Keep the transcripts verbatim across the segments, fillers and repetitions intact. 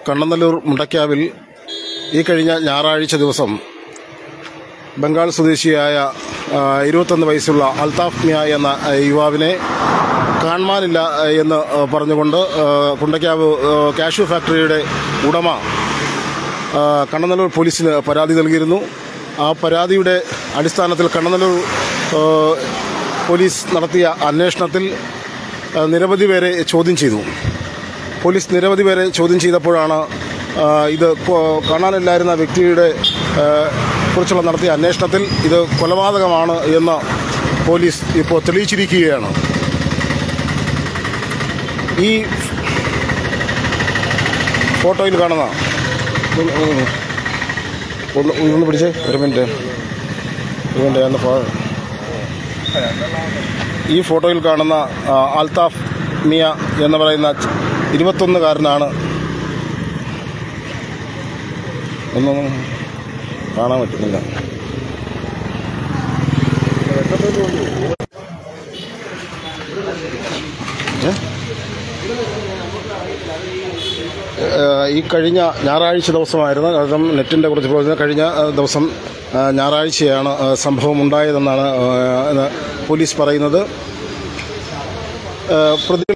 കണ്ണനല്ലൂർ മുണ്ടക്കാവിൽ ഈ കഴിഞ്ഞ ഞായറാഴ്ച ദിവസം ബംഗാൾ സ്വദേശിയായ ഇരുപത്തൊന്ന് വയസ്സുള്ള അൽതാഫ് മിയ എന്ന യുവാവിനെ കാണാനില്ല എന്ന് പറഞ്ഞുകൊണ്ട് കുണ്ടക്കാവ് കാഷ്യൂ ഫാക്ടറിയുടെ ഉടമ കണ്ണനല്ലൂർ പോലീസിന് പരാതി നൽകിയിരുന്നു. ആ പരാതിയുടെ അടിസ്ഥാനത്തിൽ കണ്ണനല്ലൂർ പോലീസ് നടത്തിയ അന്വേഷണത്തിൽ നിരവധി പേരെ ചോദ്യം ചെയ്തു. പോലീസ് നിരവധി പേരെ ചോദ്യം ചെയ്തപ്പോഴാണ് ഇത് കാണാനില്ലായിരുന്ന വ്യക്തിയുടെ കുറിച്ചുള്ള നടത്തിയ അന്വേഷണത്തിൽ ഇത് കൊലപാതകമാണ് എന്ന് പോലീസ് ഇപ്പോൾ തെളിയിച്ചിരിക്കുകയാണ്. ഈ ഫോട്ടോയിൽ കാണുന്ന ഒന്ന് പിടിച്ചേ ഒരു മിനിറ്റ് ഒരു മിനിറ്റ് എന്ന് ഈ ഫോട്ടോയിൽ കാണുന്ന അൽതാഫ് മിയ എന്ന് പറയുന്ന ഇരുപത്തൊന്നുകാരനാണ്. ഒന്നും കാണാൻ പറ്റുന്നില്ല. ഈ കഴിഞ്ഞ ഞായറാഴ്ച ദിവസമായിരുന്നു. കാരണം നെറ്റിൻ്റെ കുറച്ച് പ്രയോജനം കഴിഞ്ഞ ദിവസം ഞായറാഴ്ചയാണ് സംഭവം ഉണ്ടായതെന്നാണ് പോലീസ് പറയുന്നത്. പ്രതികൾ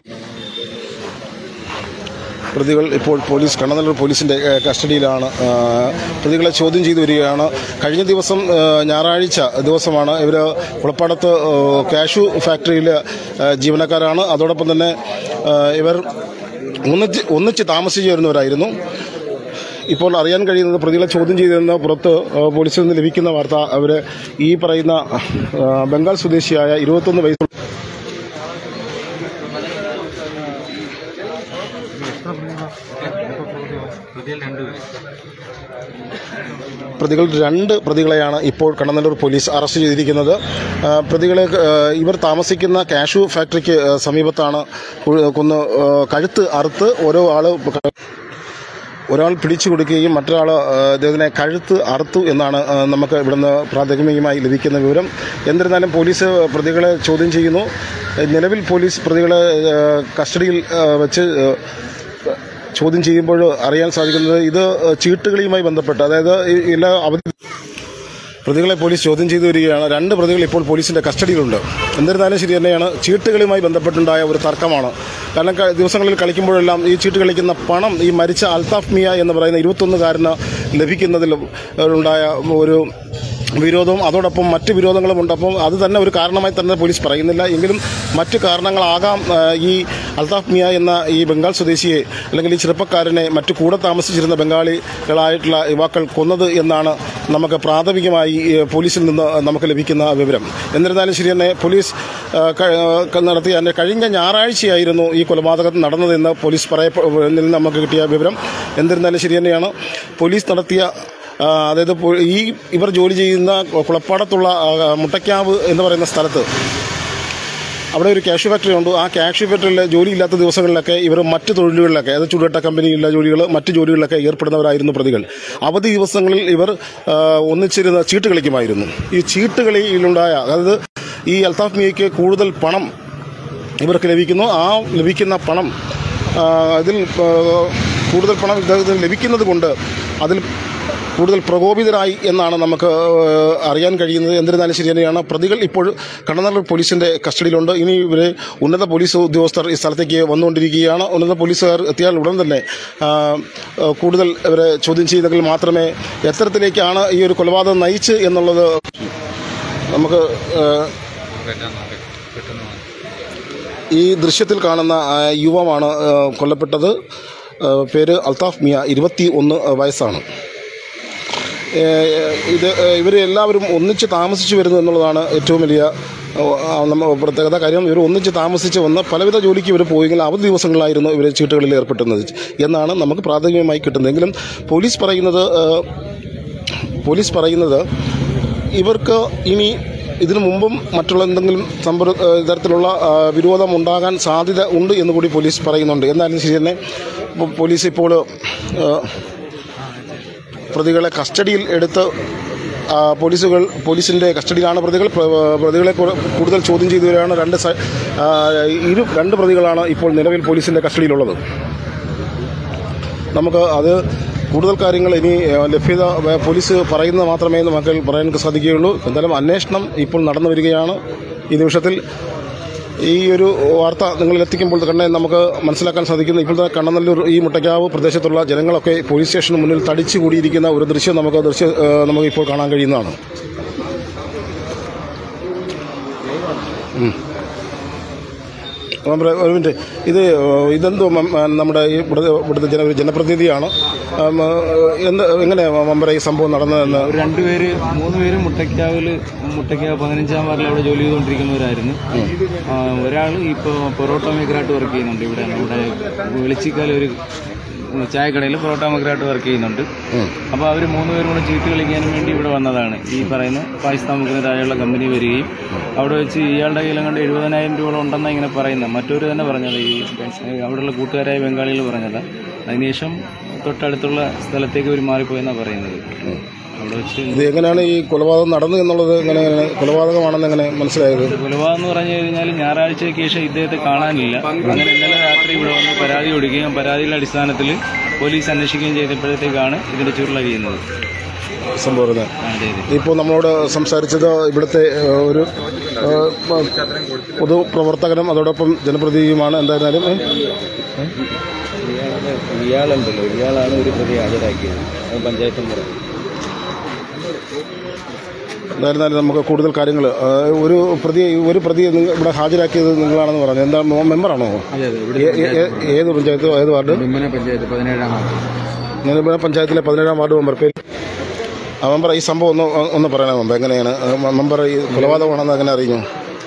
പ്രതികൾ ഇപ്പോൾ പോലീസ് കണ്ണനല്ലൂർ പോലീസിൻ്റെ കസ്റ്റഡിയിലാണ്. പ്രതികളെ ചോദ്യം ചെയ്തു വരികയാണ്. കഴിഞ്ഞ ദിവസം ഞായറാഴ്ച ദിവസമാണ് ഇവർ കുളപ്പാടത്ത് കാഷ്യൂ ഫാക്ടറിയിൽ ജീവനക്കാരാണ്. അതോടൊപ്പം തന്നെ ഇവർ ഒന്നിച്ച് ഒന്നിച്ച് താമസിച്ചു വരുന്നവരായിരുന്നു. ഇപ്പോൾ അറിയാൻ കഴിയുന്നത് പ്രതികളെ ചോദ്യം ചെയ്തിരുന്ന പുറത്ത് പോലീസിൽ നിന്ന് ലഭിക്കുന്ന വാർത്ത അവർ ഈ പറയുന്ന ബംഗാൾ സ്വദേശിയായ ഇരുപത്തൊന്ന് വയസ്സുള്ള പ്രതികൾ രണ്ട് പ്രതികളെയാണ് ഇപ്പോൾ കണ്ണനല്ലൂർ പോലീസ് അറസ്റ്റ് ചെയ്തിരിക്കുന്നത്. പ്രതികളെ ഇവർ താമസിക്കുന്ന കാഷ്യൂ ഫാക്ടറിക്ക് സമീപത്താണ് കൊന്ന് കഴുത്ത് അറുത്ത് ഓരോ ആൾ ഒരാൾ പിടിച്ചു കൊടുക്കുകയും മറ്റൊരാൾ അദ്ദേഹത്തിനെ കഴുത്ത് അറുത്തു എന്നാണ് നമുക്ക് ഇവിടുന്ന് പ്രാഥമികമായി ലഭിക്കുന്ന വിവരം. എന്നിരുന്നാലും പോലീസ് പ്രതികളെ ചോദ്യം ചെയ്യുന്നു. നിലവിൽ പോലീസ് പ്രതികളെ കസ്റ്റഡിയിൽ വെച്ച് ചോദ്യം ചെയ്യുമ്പോൾ അറിയാൻ സാധിക്കുന്നത് ഇത് ചീട്ടുകളിയുമായി ബന്ധപ്പെട്ട്, അതായത് എല്ലാ അവധി പ്രതികളെ പോലീസ് ചോദ്യം ചെയ്തു വരികയാണ്. രണ്ട് പ്രതികൾ ഇപ്പോൾ പോലീസിൻ്റെ കസ്റ്റഡിയിലുണ്ട്. എന്നിരുന്നാലും ശരി തന്നെയാണ്, ചീട്ടുകളുമായി ബന്ധപ്പെട്ടുണ്ടായ ഒരു തർക്കമാണ്. കാരണം ദിവസങ്ങളിൽ കളിക്കുമ്പോഴെല്ലാം ഈ ചീട്ട് കളിക്കുന്ന പണം ഈ മരിച്ച അൽതാഫ് മിയ എന്ന് പറയുന്ന ഇരുപത്തൊന്നുകാരന് ലഭിക്കുന്നതിൽ ഉണ്ടായ ഒരു വിരോധവും അതോടൊപ്പം മറ്റ് വിരോധങ്ങളുമുണ്ട്. അപ്പം അത് തന്നെ ഒരു കാരണമായി തന്നെ പോലീസ് പറയുന്നില്ല. എങ്കിലും മറ്റു കാരണങ്ങളാകാം ഈ അൽതാഫ് മിയ എന്ന ഈ ബംഗാൾ സ്വദേശിയെ അല്ലെങ്കിൽ ഈ ചെറുപ്പക്കാരനെ മറ്റു കൂടെ താമസിച്ചിരുന്ന ബംഗാളികളായിട്ടുള്ള യുവാക്കൾ കൊന്നത് എന്നാണ് നമുക്ക് പ്രാഥമികമായി പോലീസിൽ നിന്ന് നമുക്ക് ലഭിക്കുന്ന വിവരം. എന്നിരുന്നാലും ശരി തന്നെ പോലീസ് നടത്തിയ കഴിഞ്ഞ ഞായറാഴ്ചയായിരുന്നു ഈ കൊലപാതകം നടന്നതെന്ന് പോലീസ് പറയപ്പെടുന്നതിൽ നമുക്ക് കിട്ടിയ വിവരം. എന്നിരുന്നാലും ശരി തന്നെയാണ് പോലീസ് നടത്തിയ അതായത് ഈ ഇവർ ജോലി ചെയ്യുന്ന കുളപ്പാടത്തുള്ള മുണ്ടക്കാവ് എന്ന് പറയുന്ന സ്ഥലത്ത് അവിടെ ഒരു കാഷ്യൂ ഫാക്ടറി ഉണ്ട്. ആ കാഷ്യൂ ഫാക്ടറിയിൽ ജോലിയില്ലാത്ത ദിവസങ്ങളിലൊക്കെ ഇവർ മറ്റ് തൊഴിലുകളിലൊക്കെ, അതായത് ചുടുകട്ട കമ്പനിയിലുള്ള ജോലികൾ മറ്റ് ജോലികളിലൊക്കെ ഏർപ്പെടുന്നവരായിരുന്നു പ്രതികൾ. അവധി ദിവസങ്ങളിൽ ഇവർ ഒന്നിച്ചിരുന്ന് ചീട്ട് കളിക്കുമായിരുന്നു. ഈ ചീട്ട് കളിയിലുണ്ടായ, അതായത് ഈ അൽതാഫ് മിയയ്ക്ക് കൂടുതൽ പണം ഇവർക്ക് ലഭിക്കുന്നു. ആ ലഭിക്കുന്ന പണം അതിൽ കൂടുതൽ പണം ഇദ്ദേഹത്തിന് ലഭിക്കുന്നത് കൊണ്ട് അതിൽ കൂടുതൽ പ്രകോപിതരായി എന്നാണ് നമുക്ക് അറിയാൻ കഴിയുന്നത്. എന്നിരുന്നാലും ശരി തന്നെയാണ്, പ്രതികൾ ഇപ്പോൾ കണ്ണനല്ലൂർ പോലീസിൻ്റെ കസ്റ്റഡിയിലുണ്ട്. ഇനി ഇവരെ ഉന്നത പോലീസ് ഉദ്യോഗസ്ഥർ ഈ സ്ഥലത്തേക്ക് വന്നുകൊണ്ടിരിക്കുകയാണ്. ഉന്നത പോലീസുകാർ എത്തിയാൽ ഉടൻ തന്നെ കൂടുതൽ ഇവരെ ചോദ്യം ചെയ്തെങ്കിൽ മാത്രമേ എത്തരത്തിലേക്കാണ് ഈ ഒരു കൊലപാതകം നയിച്ച് എന്നുള്ളത് നമുക്ക്. ഈ ദൃശ്യത്തിൽ കാണുന്ന യുവാവാണ് കൊല്ലപ്പെട്ടത്. പേര് അൽതാഫ് മിയ, ഇരുപത്തി ഒന്ന് വയസ്സാണ്. ഇത് ഇവർ എല്ലാവരും ഒന്നിച്ച് താമസിച്ചു വരുന്നു എന്നുള്ളതാണ് ഏറ്റവും വലിയ പ്രത്യേകത. കാര്യം ഇവർ ഒന്നിച്ച് താമസിച്ച് വന്ന് പലവിധ ജോലിക്ക് ഇവർ പോയെങ്കിൽ അവധി ദിവസങ്ങളിലായിരുന്നു ഇവർ ചീട്ടുകളിൽ ഏർപ്പെട്ടുന്നത് എന്നാണ് നമുക്ക് പ്രാഥമികമായി കിട്ടുന്നത്. എങ്കിലും പോലീസ് പറയുന്നത് പോലീസ് പറയുന്നത് ഇവർക്ക് ഇനി ഇതിനു മുമ്പും മറ്റുള്ള എന്തെങ്കിലും സമ്പർ തരത്തിലുള്ള വിരോധം ഉണ്ടാകാൻ സാധ്യത ഉണ്ട് എന്നുകൂടി പോലീസ് പറയുന്നുണ്ട്. എന്നാലും ശരി തന്നെ പോലീസ് ഇപ്പോൾ പ്രതികളെ കസ്റ്റഡിയിൽ എടുത്ത് പോലീസുകൾ പോലീസിൻ്റെ കസ്റ്റഡിയിലാണ് പ്രതികൾ. പ്രതികളെ കൂടുതൽ ചോദ്യം ചെയ്തു വരികയാണ്. രണ്ട് ഇരു രണ്ട് പ്രതികളാണ് ഇപ്പോൾ നിലവിൽ പോലീസിൻ്റെ കസ്റ്റഡിയിലുള്ളത്. നമുക്ക് അത് കൂടുതൽ കാര്യങ്ങൾ ഇനി ലഭ്യത പോലീസ് പറയുന്നത് മാത്രമേ നമുക്ക് പറയാൻ സാധിക്കുകയുള്ളൂ. എന്തായാലും അന്വേഷണം ഇപ്പോൾ നടന്നു വരികയാണ്. ഈ നിമിഷത്തിൽ ഈ ഒരു വാർത്ത നിങ്ങളിലെത്തിക്കുമ്പോൾ തന്നെ നമുക്ക് മനസ്സിലാക്കാൻ സാധിക്കുന്നു. ഇപ്പോൾ തന്നെ കണ്ണനല്ലൂർ ഈ മുട്ടയ്ക്കാവ് പ്രദേശത്തുള്ള ജനങ്ങളൊക്കെ പോലീസ് സ്റ്റേഷന് മുന്നിൽ തടിച്ചു കൂടിയിരിക്കുന്ന ഒരു ദൃശ്യം നമുക്ക് ദൃശ്യം നമുക്ക് ഇപ്പോൾ കാണാൻ കഴിയുന്നതാണ്. ഒരു മിനിറ്റ്, ഇത് ഇതെന്തോ നമ്മുടെ ഈ ഇവിടുത്തെ ജന ജനപ്രതിനിധിയാണ്. എന്ത് എങ്ങനെ മെമ്പറെ ഈ സംഭവം നടന്നതെന്ന്? രണ്ടുപേര് മൂന്ന് പേര് മുട്ടയ്ക്കാവിൽ മുട്ടയ്ക്കാവ് പതിനഞ്ചാം വാർഡിൽ അവിടെ ജോലി ചെയ്തുകൊണ്ടിരിക്കുന്നവരായിരുന്നു. ഒരാൾ ഇപ്പോൾ പൊറോട്ട മേക്കറായിട്ട് വർക്ക് ചെയ്യുന്നുണ്ട്. ഇവിടെ നമ്മുടെ വെളിച്ചിക്കാല ഒരു ചായക്കടയിൽ പൊറോട്ട മേക്കറായിട്ട് വർക്ക് ചെയ്യുന്നുണ്ട്. അപ്പോൾ അവർ മൂന്ന് പേരും കൂടെ ചീട്ട് കളിക്കാനും വേണ്ടി ഇവിടെ വന്നതാണ്. ഈ പറയുന്ന പാകിസ്ഥാൻ മുഖ്യന് താഴെയുള്ള കമ്പനി വരികയും അവിടെ വെച്ച് ഇയാളുടെ കയ്യിലും കണ്ട് എഴുപതിനായിരം രൂപ ഉണ്ടെന്നാണ് ഇങ്ങനെ പറയുന്നത്. മറ്റൊരു തന്നെ പറഞ്ഞത്, ഈ അവിടെയുള്ള കൂട്ടുകാരായ ബംഗാളികൾ പറഞ്ഞത്. അതിനുശേഷം തൊട്ടടുത്തുള്ള സ്ഥലത്തേക്ക് ഒരു മാറിപ്പോയെന്നാണ് പറയുന്നത്. അവിടെ വെച്ച് ഇത് എങ്ങനെയാണ് ഈ കൊലപാതകം നടന്നു എന്നുള്ളത് എങ്ങനെയാണ് കൊലപാതകമാണെന്ന് എങ്ങനെ മനസ്സിലായത്? കൊലപാതകം എന്ന് പറഞ്ഞു കഴിഞ്ഞാൽ ഞായറാഴ്ചയ്ക്ക് ശേഷം ഇദ്ദേഹത്തെ കാണാനില്ല. അങ്ങനെ ഇന്നലെ രാത്രി ഇവിടെ വന്ന് പരാതി കൊടുക്കുകയും പരാതിയുടെ അടിസ്ഥാനത്തിൽ പോലീസ് അന്വേഷിക്കുകയും ചെയ്തപ്പോഴത്തേക്കാണ് ഇതിന്റെ ചുരുളഴിയുന്നത് സംഭവം. ഇപ്പോൾ നമ്മളോട് സംസാരിച്ചത് ഇവിടുത്തെ ഒരു പൊതുപ്രവർത്തകനും അതോടൊപ്പം ജനപ്രതിനിധിയുമാണ്. എന്തായിരുന്നാലും ഇയാളുണ്ടല്ലോ, ഇയാളാണ് ഒരു പ്രതി ഹാജരാക്കിയത് പഞ്ചായത്ത് മുറ. എന്തായിരുന്നാലും നമുക്ക് കൂടുതൽ കാര്യങ്ങൾ ഒരു പ്രതി ഒരു പ്രതി ഇവിടെ ഹാജരാക്കിയത് നിങ്ങളാണെന്ന് പറഞ്ഞു. എന്താ മെമ്പറാണോ? ഏത് പഞ്ചായത്ത്, ഏത് വാർഡ്? പഞ്ചായത്ത് പതിനേഴാം വാർഡ്. പഞ്ചായത്തിലെ പതിനേഴാം വാർഡ് മെമ്പർ. പേര് ആ മെമ്പർ ഈ സംഭവം ഒന്ന് ഒന്ന് പറയണേ മെമ്പർ. എങ്ങനെയാണ് മെമ്പർ ഈ കൊലപാതകമാണെന്ന് എങ്ങനെ അറിഞ്ഞു?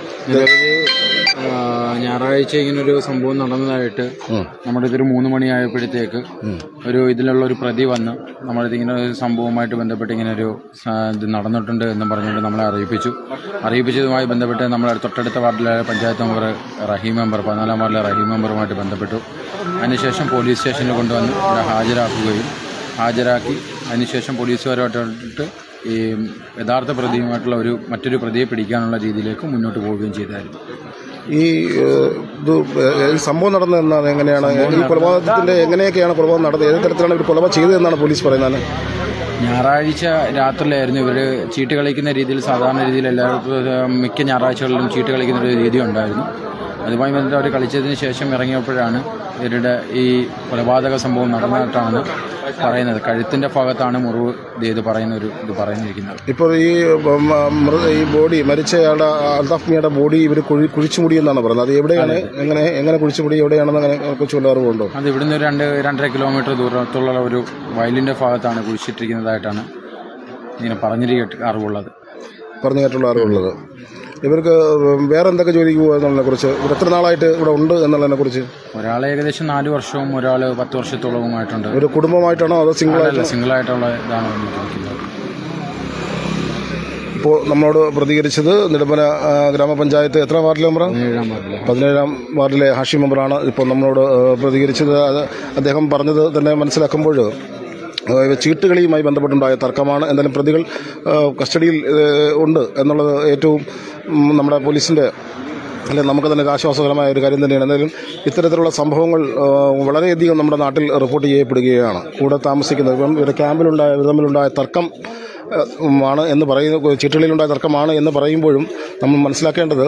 ഞായറാഴ്ച ഇങ്ങനൊരു സംഭവം നടന്നതായിട്ട് നമ്മുടെ ഇതൊരു മൂന്ന് മണിയായപ്പോഴത്തേക്ക് ഒരു ഇതിലുള്ള ഒരു പ്രതി വന്ന് നമ്മളിതിങ്ങനെ ഒരു സംഭവവുമായിട്ട് ബന്ധപ്പെട്ട് ഇങ്ങനെ ഒരു ഇത് നടന്നിട്ടുണ്ട് എന്ന് പറഞ്ഞുകൊണ്ട് നമ്മളെ അറിയിപ്പിച്ചു. അറിയിപ്പിച്ചതുമായി ബന്ധപ്പെട്ട് നമ്മൾ തൊട്ടടുത്ത വാർഡിലെ പഞ്ചായത്ത് മെമ്പർ റഹീം മെമ്പർ പതിനാലാം വാർഡിലെ റഹീം മെമ്പറുമായിട്ട് ബന്ധപ്പെട്ടു. അതിനുശേഷം പോലീസ് സ്റ്റേഷനിൽ കൊണ്ടുവന്ന് ഇവിടെ ഹാജരാക്കുകയും ഹാജരാക്കി അതിനുശേഷം പോലീസുകാരുമായിട്ട് ഈ യഥാർത്ഥ പ്രതിയുമായിട്ടുള്ള ഒരു മറ്റൊരു പ്രതിയെ പിടിക്കാനുള്ള രീതിയിലേക്ക് മുന്നോട്ട് പോവുകയും ചെയ്തായിരുന്നു. ഈ ഇത് സംഭവം നടന്നതെന്നാണ് എങ്ങനെയാണ് ഈ കൊലപാതകത്തിന്റെ എങ്ങനെയൊക്കെയാണ് കൊലപാതകം നടന്നത്? ഏത് തരത്തിലാണ് ഇവർ കൊലപാതകം ചെയ്തതെന്നാണ് പോലീസ് പറയുന്നത്? ഞായറാഴ്ച രാത്രിയിലായിരുന്നു ഇവർ ചീട്ട് കളിക്കുന്ന രീതിയിൽ. സാധാരണ രീതിയിൽ എല്ലാവർക്കും മിക്ക ഞായറാഴ്ചകളിലും ചീട്ട് കളിക്കുന്ന ഒരു രീതി ഉണ്ടായിരുന്നു. അതുമായി ബന്ധപ്പെട്ട് അവർ കളിച്ചതിന് ശേഷം ഇറങ്ങിയപ്പോഴാണ് ഇവരുടെ ഈ കൊലപാതക സംഭവം നടന്നിട്ടാണ് പറയുന്നത്. കഴുത്തിന്റെ ഭാഗത്താണ് മുറിവ് ഇത് പറയുന്ന ഒരു ഇത് പറയുന്നിരിക്കുന്നത്. ഇപ്പോൾ ഈ ഈ ബോഡി മരിച്ചയാളുടെ അൽതാഫ്മിയുടെ ബോഡി ഇവർ കുഴിച്ചുമുടി എന്നാണ് പറയുന്നത്. അത് എവിടെയാണ്, എങ്ങനെ എങ്ങനെ കുഴിച്ചുമുടി എവിടെയാണെന്ന് അങ്ങനെ കുറിച്ച് വല്ല അറിവുണ്ടോ? അത് ഇവിടുന്ന് ഒരു രണ്ട് രണ്ടര കിലോമീറ്റർ ദൂരത്തുള്ള ഒരു വയലിന്റെ ഭാഗത്താണ് കുഴിച്ചിട്ടിരിക്കുന്നതായിട്ടാണ് ഇങ്ങനെ പറഞ്ഞിരിക്ക അറിവുള്ളത് പറഞ്ഞു കേട്ടുള്ള അറിവുള്ളത്. ഇവർക്ക് വേറെ എന്തൊക്കെ ജോലിക്ക് പോകുക എന്നുള്ളതിനെ കുറിച്ച് ഇവർ എത്ര നാളായിട്ട് ഇവിടെ ഉണ്ട് എന്നുള്ളതിനെ കുറിച്ച്? ഒരാൾ ഏകദേശം നാല് വർഷവും ഒരാൾ പത്ത് വർഷത്തോളവുമായിട്ടുണ്ട്. ഒരു കുടുംബമായിട്ടാണോ അതോ സിംഗിൾ ആയിട്ട്? സിംഗിൾ ആയിട്ടുള്ള ഇതാണ് ചോദിക്കുന്നത്. ഇപ്പോൾ നമ്മളോട് പ്രതികരിച്ചത് നെടുമ്പന ഗ്രാമപഞ്ചായത്ത് എത്ര വാർഡിലെ മെമ്പറാണ്? പതിനേഴാം വാർഡിലെ ഹാഷിം മെമ്പറാണ് ഇപ്പോൾ നമ്മളോട് പ്രതികരിച്ചത്. അദ്ദേഹം പറഞ്ഞത് തന്നെ മനസ്സിലാക്കുമ്പോൾ ചീട്ടുകളിയുമായി ബന്ധപ്പെട്ടുണ്ടായ തർക്കമാണ്. എന്തായാലും പ്രതികൾ കസ്റ്റഡിയിൽ ഉണ്ട് എന്നുള്ളത് ഏറ്റവും നമ്മുടെ പോലീസിൻ്റെ അല്ലെ നമുക്ക് തന്നെ ആശ്വാസകരമായ ഒരു കാര്യം തന്നെയാണ്. എന്തായാലും ഇത്തരത്തിലുള്ള സംഭവങ്ങൾ വളരെയധികം നമ്മുടെ നാട്ടിൽ റിപ്പോർട്ട് ചെയ്യപ്പെടുകയാണ്. കൂടെ താമസിക്കുന്നത് ഇപ്പം ഇവരുടെ ക്യാമ്പിലുണ്ടായ ഇവർ തമ്മിലുണ്ടായ തർക്കം ആണ് എന്ന് പറയുന്ന ചീട്ടുകളിലുണ്ടായ തർക്കമാണ് എന്ന് പറയുമ്പോഴും നമ്മൾ മനസ്സിലാക്കേണ്ടത്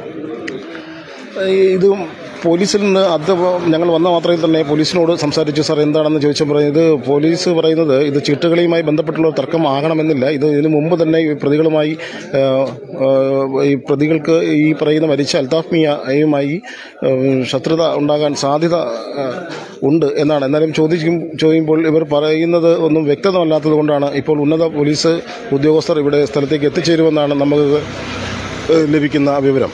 ഇത് പോലീസിൽ നിന്ന് അത് ഞങ്ങൾ വന്ന മാത്രമേ തന്നെ പോലീസിനോട് സംസാരിച്ചു. സാർ എന്താണെന്ന് ചോദിച്ചാൽ പറയുന്നത് പോലീസ് പറയുന്നത് ഇത് ചീട്ടുകളിയുമായി ബന്ധപ്പെട്ടുള്ള തർക്കം ആകണമെന്നില്ല. ഇത് ഇതിനു മുമ്പ് തന്നെ ഈ പ്രതികളുമായി ഈ പ്രതികൾക്ക് ഈ പറയുന്ന മരിച്ച അൽതാഫ് മിയയുമായി ശത്രുത ഉണ്ടാകാൻ സാധ്യത ഉണ്ട് എന്നാണ്. എന്നാലും ചോദിക്കും ചോദിക്കുമ്പോൾ ഇവർ പറയുന്നത് ഒന്നും വ്യക്തമല്ലാത്തത് കൊണ്ടാണ് ഇപ്പോൾ ഉന്നത പോലീസ് ഉദ്യോഗസ്ഥർ ഇവിടെ സ്ഥലത്തേക്ക് എത്തിച്ചേരുമെന്നാണ് നമുക്ക് ലഭിക്കുന്ന വിവരം.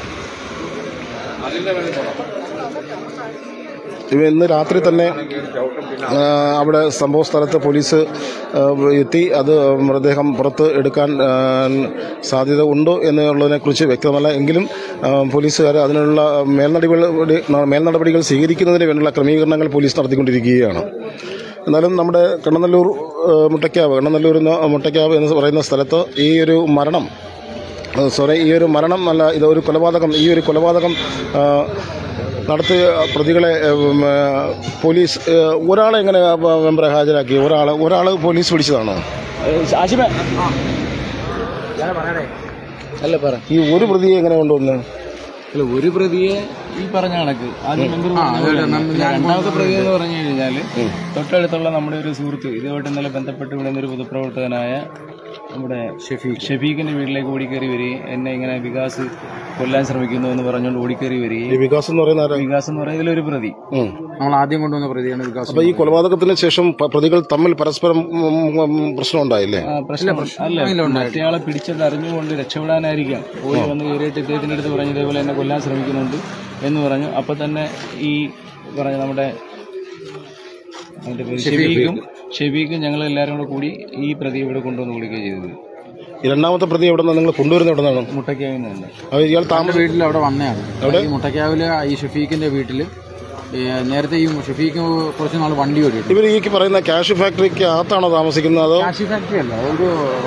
ഇന്ന് രാത്രി തന്നെ അവിടെ സംഭവ സ്ഥലത്ത് പോലീസ് എത്തി അത് മൃതദേഹം പുറത്ത് എടുക്കാൻ സാധ്യത ഉണ്ടോ എന്നുള്ളതിനെക്കുറിച്ച് വ്യക്തമല്ല. എങ്കിലും പോലീസുകാർ അതിനുള്ള മേൽനടപടികൾ മേൽനടപടികൾ സ്വീകരിക്കുന്നതിന് വേണ്ടിയുള്ള ക്രമീകരണങ്ങൾ പോലീസ് നടത്തിക്കൊണ്ടിരിക്കുകയാണ്. എന്നാലും നമ്മുടെ കണ്ണനല്ലൂർ മുട്ടയ്ക്കാവ് കണ്ണനല്ലൂർ മുട്ടയ്ക്കാവ് എന്ന് പറയുന്ന സ്ഥലത്ത് ഈ ഒരു മരണം സോറി ഈ ഒരു മരണം അല്ല ഇതൊരു കൊലപാതകം ഈ ഒരു കൊലപാതകം നടത്തിയ പ്രതികളെ പോലീസ് ഒരാളെ എങ്ങനെ മെമ്പറെ ഹാജരാക്കി? ഒരാൾ ഒരാൾ പോലീസ് പിടിച്ചതാണോ? അല്ല പറ ഈ ഒരു പ്രതിയെ എങ്ങനെ കൊണ്ടുവന്നു? അല്ല, ഒരു പ്രതിയെ ഈ പറഞ്ഞ കണക്ക് ആദ്യം രണ്ടാമത്തെ പ്രതി എന്ന് പറഞ്ഞു കഴിഞ്ഞാൽ തൊട്ടടുത്തുള്ള നമ്മുടെ ഒരു സുഹൃത്ത് ഇതുമായിട്ട് ഇന്നലെ ബന്ധപ്പെട്ട് ഇവിടെ നിന്നൊരു പൊതുപ്രവർത്തകനായ നമ്മുടെ ഷെഫീഖ് ഷെഫീഖിന്റെ വീട്ടിലേക്ക് ഓടിക്കേറി വരികയും എന്നെ ഇങ്ങനെ വികാസ് കൊല്ലാൻ ശ്രമിക്കുന്നു എന്ന് പറഞ്ഞുകൊണ്ട് ഓടിക്കേറി വരികയും വികാസ് എന്ന് പറയുന്ന വികാസ് എന്ന് പറയുന്ന ഇതിലൊരു പ്രതി നമ്മൾ ആദ്യം കൊണ്ടുവന്ന പ്രതിയാണ് വികാസ്. അപ്പൊ ഈ കൊലപാതകത്തിന് ശേഷം പ്രതികൾ തമ്മിൽ പരസ്പരം പ്രശ്നം ഉണ്ടായില്ലേ? പ്രശ്നം അല്ല, മറ്റേയാളെ പിടിച്ചത് അറിഞ്ഞുകൊണ്ട് രക്ഷപ്പെടാനായിരിക്കാം പോയി വന്ന് കയറിയിട്ട് ഇദ്ദേഹത്തിന്റെ അടുത്ത് പറഞ്ഞു ഇതേപോലെ എന്നെ കൊല്ലാൻ ശ്രമിക്കുന്നുണ്ട് എന്ന് പറഞ്ഞു. അപ്പൊ തന്നെ ഈ പറഞ്ഞ നമ്മുടെ ഷെഫീഖും ഷെഫീഖും ഞങ്ങൾ എല്ലാവരും കൂടെ കൂടി ഈ പ്രതി ഇവിടെ കൊണ്ടുവന്ന് വിളിക്കുകയും ചെയ്തത്. രണ്ടാമത്തെ പ്രതി എവിടെ നിന്നാണ് നിങ്ങൾ കൊണ്ടുവരുന്നത്? എവിടെ നിന്നാണ്? മുട്ടക്കാവിൽ നിന്നല്ല. ഇയാൾ താമസ വീട്ടിൽ അവിടെ വന്നതാണ്. അവിടെ മുട്ടക്കാവില് ഈ ഷെഫീഖിന്റെ വീട്ടില് നേരത്തെ ഈ ഷെഫീഖ് കുറച്ച് നാൾ വണ്ടി ഓടിയിട്ട് ഇവർ ഈ പറയുന്ന ക്യാഷ് ഫാക്ടറിക്ക് അകത്താണോ താമസിക്കുന്നത്? ക്യാഷ് ഫാക്ടറി അല്ല, ഒരു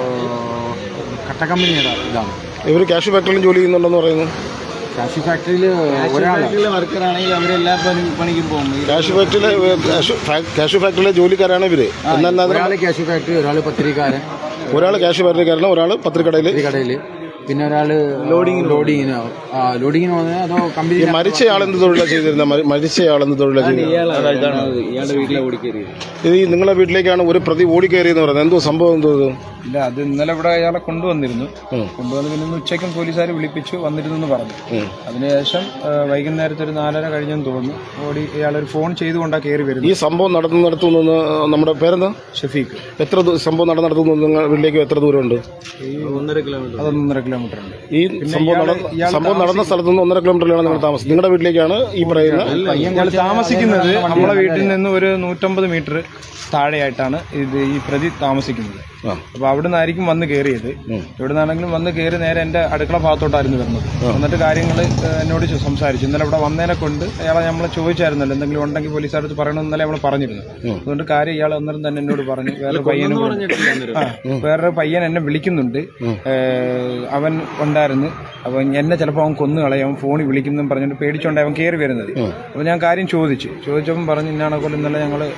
കട്ട കമ്പനിയുടെ ഇതാണ്. ഇവർ ക്യാഷ് ഫാക്ടറിയിൽ ജോലി ചെയ്യുന്നുണ്ടെന്ന് പറയുന്നു. കാശി ഫാക്ടറിയിൽ ഒരാളെ വർക്കറാണെങ്കിൽ അവരെല്ലാ പണിക്കും പോകും. കാശ് ഫാക്ടറിയിലെ കാശ് ഫാക്ടറിയിലെ ജോലിക്കാരാണ് ഇവര്. ഒരാൾ കാശ് ഫാക്ടറി, ഒരാൾ പത്രികാരൻ, ഒരാൾ കാശ് ഫാക്ടറിക്കാരൻ, ഒരാൾ പത്രികടയിൽ കടയിൽ, പിന്നെ ഒരാള് ലോഡിങ് ലോഡിങ്ങിന് ലോഡിങ്ങിന് പോകുന്നത്. അതോ കമ്പനി മരിച്ചയാൾ എന്ത് തൊഴിലാണ് ചെയ്തിരുന്നത്? മരിച്ചയാൾ എന്ത് തൊഴിലാണ് ചെയ്തത്? ഇയാളുടെ വീട്ടിലെ ഓടിക്കേറിയത്. ഇത് നിങ്ങളുടെ വീട്ടിലേക്കാണ് ഒരു പ്രതി ഓടിക്കേറിയെന്ന് പറയുന്നത്. എന്തോ സംഭവം? എന്തോ ഇല്ല, അത് ഇന്നലെ ഇവിടെ അയാളെ കൊണ്ടുവന്നിരുന്നു. കൊണ്ടുവന്ന് പിന്നെ ഉച്ചയ്ക്കും പോലീസുകാർ വിളിപ്പിച്ചു വന്നിരുന്നു പറഞ്ഞു. അതിനുശേഷം വൈകുന്നേരത്തെ ഒരു നാലര കഴിഞ്ഞെന്ന് തോന്നുന്നു ഓടി ഇയാളൊരു ഫോൺ ചെയ്തുകൊണ്ടാണ് കയറി വരുന്നത്. ഈ സംഭവം നടത്തുന്ന നമ്മുടെ പേരെന്താ? ഷെഫീഖ്. എത്ര സംഭവം നടത്തുന്നു നിങ്ങളുടെ വീട്ടിലേക്ക് എത്ര ദൂരമുണ്ട്? ഒന്നര കിലോമീറ്റർ. അത് ഒന്നര കിലോമീറ്റർ ഉണ്ട്. ഈ സംഭവം നടന്ന സ്ഥലത്ത് നിന്ന് ഒന്നര കിലോമീറ്ററിലാണ് നിങ്ങൾ താമസം. നിങ്ങളുടെ വീട്ടിലേക്കാണ് ഈ പറയുന്ന താമസിക്കുന്നത്. നമ്മളെ വീട്ടിൽ നിന്ന് ഒരു നൂറ്റമ്പത് മീറ്റർ താഴെയായിട്ടാണ് ഇത് ഈ പ്രതി താമസിക്കുന്നത്. അപ്പൊ അവിടെ നിന്നായിരിക്കും വന്ന് കയറിയത്. എവിടെ നിന്നാണെങ്കിലും വന്ന് കയറി നേരെ എന്റെ അടുക്കള ഭാഗത്തോട്ടായിരുന്നു വരുന്നത്. എന്നിട്ട് കാര്യങ്ങൾ എന്നോട് സംസാരിച്ചു. ഇന്നലെ ഇവിടെ വന്നതിനെ കൊണ്ട് അയാളെ നമ്മൾ ചോദിച്ചായിരുന്നല്ലോ എന്തെങ്കിലും ഉണ്ടെങ്കിൽ പോലീസുകാരത്ത് പറയണമെന്ന് ഇന്നലെ നമ്മൾ പറഞ്ഞിരുന്നു. അതുകൊണ്ട് കാര്യം ഇയാൾ അന്നേരം തന്നെ എന്നോട് പറഞ്ഞു വേറൊരു പയ്യനും വേറൊരു പയ്യൻ എന്നെ വിളിക്കുന്നുണ്ട്, അവൻ ഉണ്ടായിരുന്നു, അപ്പൊ എന്നെ ചിലപ്പോൾ അവൻ കൊന്നു കളയും, അവൻ ഫോണിൽ വിളിക്കുന്നു പറഞ്ഞിട്ട് പേടിച്ചോണ്ട് അവൻ കയറി വരുന്നത്. അപ്പൊ ഞാൻ കാര്യം ചോദിച്ചു ചോദിച്ചപ്പം പറഞ്ഞു ഇന്നാണെ പോലെ ഇന്നലെ ഞങ്ങള്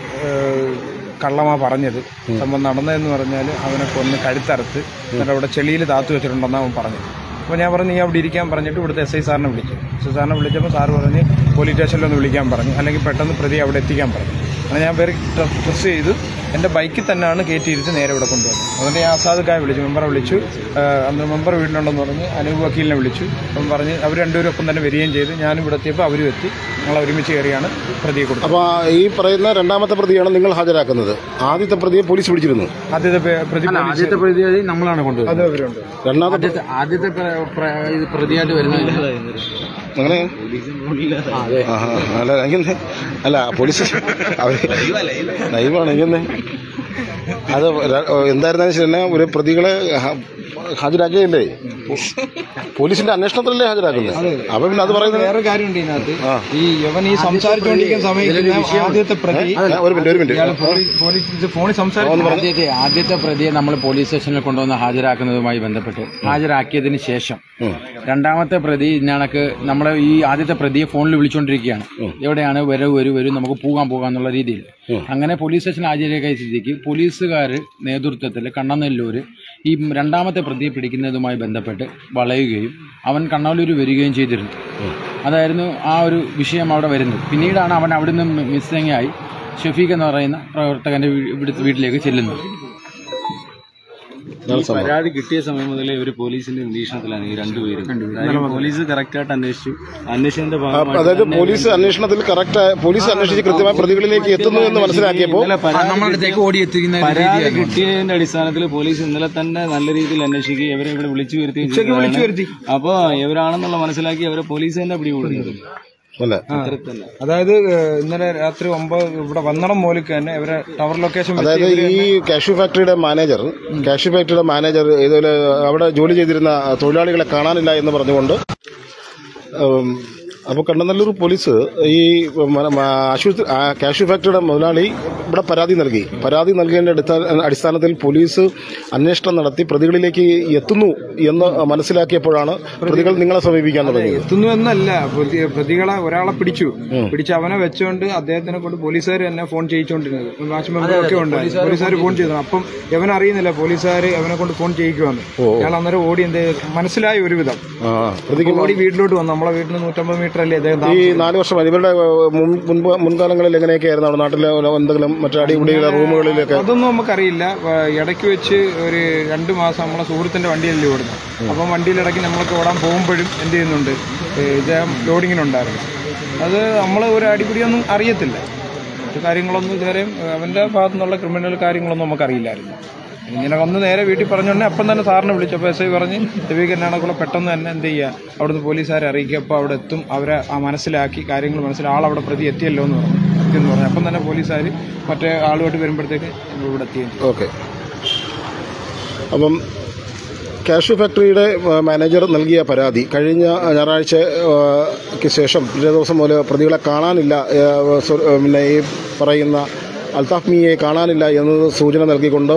കള്ളമാ പറഞ്ഞത്. സംഭവം നടന്നതെന്ന് പറഞ്ഞാൽ അവനെ കൊന്ന് കഴുത്തറുത്ത് എന്നിട്ട് അവിടെ ചെളിയിൽ താത്തു വെച്ചിട്ടുണ്ടെന്നാണ് അവൻ പറഞ്ഞത്. അപ്പോൾ ഞാൻ പറഞ്ഞു നീ അവിടെ ഇരിക്കാൻ പറഞ്ഞിട്ട് ഇവിടുത്തെ എസ് ഐ സാറിനെ വിളിച്ചു. എസ് ഐ സാറിനെ വിളിച്ചപ്പോൾ സാറ് പറഞ്ഞ് പോലീസ് സ്റ്റേഷനിലൊന്ന് വിളിക്കാൻ പറഞ്ഞു, അല്ലെങ്കിൽ പെട്ടെന്ന് പ്രതി അവിടെ എത്തിക്കാൻ പറഞ്ഞു. അങ്ങനെ ഞാൻ പേര് ഡ്രസ് ചെയ്തു എൻ്റെ ബൈക്കിൽ തന്നെയാണ് കയറ്റിയിരുത്ത് നേരെ ഇവിടെ കൊണ്ടുവന്നത്. അതുകൊണ്ട് ഞാൻ ആസാദുക്കായെ വിളിച്ചു, മെമ്പറെ വിളിച്ചു. അന്ന് മെമ്പർ വീട്ടിലുണ്ടെന്ന് പറഞ്ഞ് അനൂപ് വക്കീലിനെ വിളിച്ചു. അപ്പം പറഞ്ഞ് അവർ രണ്ടുപേരും ഒപ്പം തന്നെ വരികയും ചെയ്ത് ഞാനും ഇവിടെ എത്തിയപ്പോൾ അവരും എത്തി. ഞങ്ങൾ ഒരുമിച്ച് കയറിയാണ് പ്രതിയെ കൊടുത്തത്. അപ്പോൾ ഈ പറയുന്ന രണ്ടാമത്തെ പ്രതിയാണ് നിങ്ങൾ ഹാജരാക്കുന്നത്. ആദ്യത്തെ പ്രതിയെ പോലീസ് പിടിച്ചിരുന്നു. ആദ്യത്തെ പ്രതി ആദ്യത്തെ പ്രതി നമ്മളാണ് കൊണ്ടുവരുന്നത്. രണ്ടാമത്തെ ആദ്യത്തെ പ്രതിയായിട്ട് വരുന്നത് അങ്ങനെ അല്ല എങ്ങനെ അല്ല പോലീസ് നൈവാണ് ഇങ്ങനെ. അത് എന്തായിരുന്നാലും ശരി തന്നെ ഒരു പ്രതികളെ ഹാജരാക്കിയല്ലേ പോലീസിന്റെ അന്വേഷണത്തിലല്ലേ ഹാജരാക്കുന്നത്. അപ്പൊ പിന്നെ അത് പറയുന്നത് വേറെ കാര്യമുണ്ട് ഇതിനകത്ത്. ഈ യവൻ ഈ സംസാരിച്ചുകൊണ്ടിരിക്കുന്ന സമയത്ത് ആദ്യത്തെ പ്രതി ഒരു മിനിറ്റ് ഒരു മിനിറ്റ് ഫോണിൽ സംസാരിച്ചു. ആദ്യത്തെ പ്രതിയെ നമ്മൾ പോലീസ് സ്റ്റേഷനിൽ കൊണ്ടുവന്ന് ഹാജരാക്കുന്നതുമായി ബന്ധപ്പെട്ട് ഹാജരാക്കിയതിന് ശേഷം രണ്ടാമത്തെ പ്രതി ഇതിനകത്ത് നമ്മളെ ഈ ആദ്യത്തെ പ്രതിയെ ഫോണിൽ വിളിച്ചുകൊണ്ടിരിക്കുകയാണ്. എവിടെയാണ് വരവ് വരൂ വരൂ നമുക്ക് പോകാൻ പോകാം എന്നുള്ള രീതിയിൽ. അങ്ങനെ പോലീസ് സ്റ്റേഷൻ ഹാജരാക്കിയ സ്ഥിതിക്ക് പോലീസുകാർ നേതൃത്വത്തിൽ കണ്ണനെല്ലൂര് ഈ രണ്ടാമത്തെ പ്രതിയെ പിടിക്കുന്നതുമായി ബന്ധപ്പെട്ട് വളയുകയും അവൻ കണ്ണനല്ലൂർ വരികയും ചെയ്തിരുന്നു. അതായിരുന്നു ആ ഒരു വിഷയം അവിടെ വരുന്നത്. പിന്നീടാണ് അവൻ അവിടെ നിന്ന് മിസ്സിംഗ് ആയി ഷെഫീഖ് എന്ന് പറയുന്ന പ്രവർത്തകന്റെ വീട്ടിലേക്ക് ചെല്ലുന്നത്. പരാതി കിട്ടിയ സമയം മുതലേ ഒരു പോലീസിന്റെ നിരീക്ഷണത്തിലാണ് ഈ രണ്ടുപേരും. പോലീസ് കറക്റ്റായിട്ട് അന്വേഷിച്ചു. അന്വേഷണത്തിന്റെ അതായത് പോലീസ് അന്വേഷണത്തിൽ കറക്റ്റ് പോലീസ് അന്വേഷിച്ച് കൃത്യമായ പ്രതികളിലേക്ക് എത്തുന്നു എന്ന് മനസ്സിലാക്കിയപ്പോൾ പരാതി കിട്ടിയതിന്റെ അടിസ്ഥാനത്തിൽ പോലീസ് ഇന്നലെ തന്നെ നല്ല രീതിയിൽ അന്വേഷിക്കുകയും ഇവരെ ഇവിടെ വിളിച്ചു വരുത്തി. അപ്പൊ ഇവരാണെന്നുള്ള മനസ്സിലാക്കി അവരെ പോലീസ് തന്നെ പിടികൂടുന്നത്. അതായത് ഇന്നലെ രാത്രി ഒമ്പത് ഇവിടെ വന്നണം മൂലക്ക് തന്നെ ഇവരെ ടവർ ലൊക്കേഷൻ. അതായത് ഈ കാഷ്യൂ ഫാക്ടറിയുടെ മാനേജർ കാഷ്യൂ ഫാക്ടറിയുടെ മാനേജർ ഇതുപോലെ അവിടെ ജോലി ചെയ്തിരുന്ന തൊഴിലാളികളെ കാണാനില്ല എന്ന് പറഞ്ഞുകൊണ്ട് അപ്പോൾ കണ്ണനല്ലൂർ പോലീസ് ഈ ആശുപത്രി കാഷ്യൂ ഫാക്ടറിയുടെ മുതലാളി ഇവിടെ പരാതി നൽകി. പരാതി നൽകിയതിൻ്റെ അടിസ്ഥാനത്തിൽ പോലീസ് അന്വേഷണം നടത്തി പ്രതികളിലേക്ക് എത്തുന്നു എന്ന് മനസ്സിലാക്കിയപ്പോഴാണ് പ്രതികൾ നിങ്ങളെ സമീപിക്കാൻ തുടങ്ങിയത്. എത്തുന്നു എന്നല്ല, പ്രതികളെ ഒരാളെ പിടിച്ചു പിടിച്ച് അവനെ വെച്ചുകൊണ്ട് അദ്ദേഹത്തിനെ കൊണ്ട് പോലീസുകാർ തന്നെ ഫോൺ ചെയ്യിച്ചുകൊണ്ടിരുന്നത്. വാച്ച് മെമ്പറൊക്കെ ഉണ്ടായി, പോലീസുകാർ ഫോൺ ചെയ്തു. അപ്പം ഇവൻ അറിയുന്നില്ല പോലീസുകാർ അവനെ കൊണ്ട് ഫോൺ ചെയ്യിക്കുവാന്ന്. അയാൾ അന്നേരം ഓടി എന്ത് മനസ്സിലായി ഒരുവിധം ഓടി വീട്ടിലോട്ട് വന്നു. നമ്മളെ വീട്ടിൽ നൂറ്റമ്പത് മീറ്റർ അല്ലേ അദ്ദേഹം. ഈ നാല് വർഷം ഇവരുടെ മുൻപ് മുൻകാലങ്ങളിൽ എങ്ങനെയൊക്കെയായിരുന്നു അവിടെ നാട്ടിലെ എന്തെങ്കിലും മറ്റു അടിപിടിയുടെ റൂമുകളിലൊക്കെ? അതൊന്നും നമുക്കറിയില്ല. ഇടയ്ക്ക് വെച്ച് ഒരു രണ്ട് മാസം നമ്മളെ സുഹൃത്തിന്റെ വണ്ടിയല്ലേ ഓടുന്നത്. അപ്പം വണ്ടിയിലിടയ്ക്ക് നമ്മളൊക്കെ ഓടാൻ പോകുമ്പോഴും എന്ത് ചെയ്യുന്നുണ്ട്, ഇദ്ദേഹം ലോഡിങ്ങിനുണ്ടായിരുന്നു. അത് നമ്മൾ ഒരു അടിപിടിയൊന്നും അറിയത്തില്ല. മറ്റു കാര്യങ്ങളൊന്നും ഇതുവരെ അവന്റെ ഭാഗത്തു നിന്നുള്ള ക്രിമിനൽ കാര്യങ്ങളൊന്നും നമുക്കറിയില്ലായിരുന്നു. ഇങ്ങനെ വന്ന് നേരെ വീട്ടിൽ പറഞ്ഞോണ്ടേ അപ്പം തന്നെ സാറിനെ വിളിച്ചു. അപ്പോൾ എസ് ഐ പറഞ്ഞ് രവികരനാണക്കുള്ള പെട്ടെന്ന് തന്നെ എന്ത് ചെയ്യുക, അവിടുന്ന് പോലീസുകാരെ അറിയിക്കുക. അപ്പോൾ അവിടെ എത്തും, അവരെ ആ മനസ്സിലാക്കി കാര്യങ്ങൾ മനസ്സിലാക്കി ആളവിടെ പ്രതി എത്തിയല്ലോ എന്ന് പറഞ്ഞു എന്ന് പറഞ്ഞു. അപ്പം തന്നെ പോലീസുകാർ മറ്റേ ആളുമായിട്ട് വരുമ്പോഴത്തേക്ക് ഇവിടെ എത്തിയും. ഓക്കെ. അപ്പം കാഷ്യൂ ഫാക്ടറിയുടെ മാനേജർ നൽകിയ പരാതി കഴിഞ്ഞ ഞായറാഴ്ചയ്ക്ക് ശേഷം പിറ്റേ ദിവസം മുതൽ പ്രതികളെ കാണാനില്ല, പിന്നെ ഈ പറയുന്ന അൽത്താഫ് മിയെ കാണാനില്ല എന്നത് സൂചന നൽകിക്കൊണ്ട്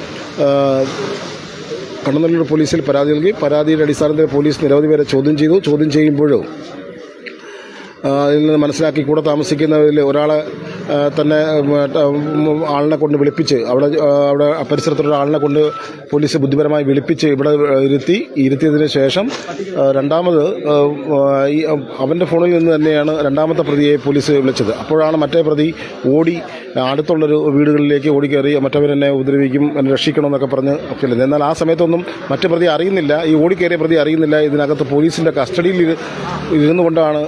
കണ്ണനല്ലൂർ പോലീസിൽ പരാതി നൽകി. പരാതിയുടെ അടിസ്ഥാനത്തിൽ പോലീസ് നിരവധി പേരെ ചോദ്യം ചെയ്തു. ചോദ്യം ചെയ്യുമ്പോഴും അതിൽ നിന്ന് മനസ്സിലാക്കി കൂടെ താമസിക്കുന്നവരിൽ ഒരാളെ തന്നെ ആളിനെ കൊണ്ട് വിളിപ്പിച്ച് അവിടെ അവിടെ പരിസരത്തുള്ള ആളിനെ കൊണ്ട് പോലീസ് ബുദ്ധിപരമായി വിളിപ്പിച്ച് ഇവിടെ ഇരുത്തി. ഇരുത്തിയതിന് ശേഷം രണ്ടാമത് ഈ അവൻ്റെ ഫോണിൽ നിന്ന് തന്നെയാണ് രണ്ടാമത്തെ പ്രതിയെ പോലീസ് വിളിച്ചത്. അപ്പോഴാണ് മറ്റേ പ്രതി ഓടി അടുത്തുള്ളൊരു വീടുകളിലേക്ക് ഓടിക്കയറി മറ്റവരെന്നെ ഉപദ്രവിക്കും, എന്നെ രക്ഷിക്കണമെന്നൊക്കെ പറഞ്ഞ് ചെല്ലുന്നത്. എന്നാൽ ആ സമയത്തൊന്നും മറ്റു പ്രതി അറിയുന്നില്ല, ഈ ഓടിക്കയറിയ പ്രതി അറിയുന്നില്ല ഇതിനകത്ത് പോലീസിൻ്റെ കസ്റ്റഡിയിൽ ഇരുന്നു കൊണ്ടാണ്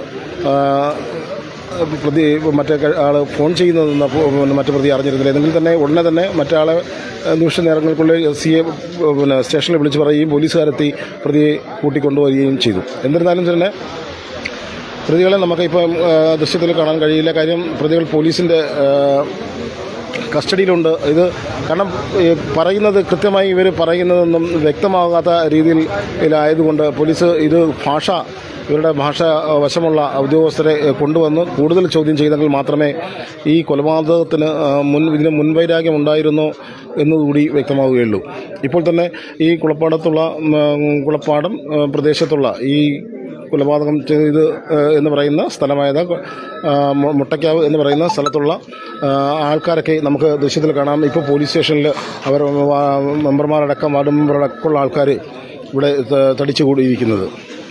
പ്രതി മറ്റേ ആൾ ഫോൺ ചെയ്യുന്നതെന്ന് മറ്റു പ്രതി അറിഞ്ഞിരുന്നില്ല. എങ്കിൽ തന്നെ ഉടനെ തന്നെ മറ്റാളെ നിമിഷ നേരങ്ങൾക്കുള്ളിൽ സി എ പിന്നെ സ്റ്റേഷനിൽ വിളിച്ച് പറയുകയും പോലീസുകാരെത്തി പ്രതിയെ കൂട്ടിക്കൊണ്ടുവരികയും ചെയ്തു. എന്നിരുന്നാലും തന്നെ പ്രതികളെ നമുക്കിപ്പം ദൃശ്യത്തിൽ കാണാൻ കഴിയില്ല. കാര്യം പ്രതികൾ പോലീസിൻ്റെ കസ്റ്റഡിയിലുണ്ട്. ഇത് കാരണം പറയുന്നത് കൃത്യമായി ഇവർ പറയുന്നതൊന്നും വ്യക്തമാകാത്ത രീതിയിലായതുകൊണ്ട് പോലീസ് ഇത് ഭാഷ ഇവരുടെ ഭാഷ വശമുള്ള ഉദ്യോഗസ്ഥരെ കൊണ്ടുവന്ന് കൂടുതൽ ചോദ്യം ചെയ്തെങ്കിൽ മാത്രമേ ഈ കൊലപാതകത്തിന് മുൻ ഇതിന് മുൻവൈരാഗ്യം ഉണ്ടായിരുന്നോ എന്നുകൂടി വ്യക്തമാവുകയുള്ളൂ. ഇപ്പോൾ തന്നെ ഈ കുളപ്പാടത്തുള്ള കുളപ്പാടം പ്രദേശത്തുള്ള ഈ കൊലപാതകം ചെയ്ത് എന്ന് പറയുന്ന സ്ഥലമായത് മുട്ടയ്ക്കാവ് എന്ന് പറയുന്ന സ്ഥലത്തുള്ള ആൾക്കാരൊക്കെ നമുക്ക് ദൃശ്യത്തിൽ കാണാം. ഇപ്പോൾ പോലീസ് സ്റ്റേഷനിൽ അവർ മെമ്പർമാരടക്കം വാർഡ് മെമ്പറടക്കമുള്ള ആൾക്കാർ ഇവിടെ തടിച്ചു കൂടിയിരിക്കുന്നത്.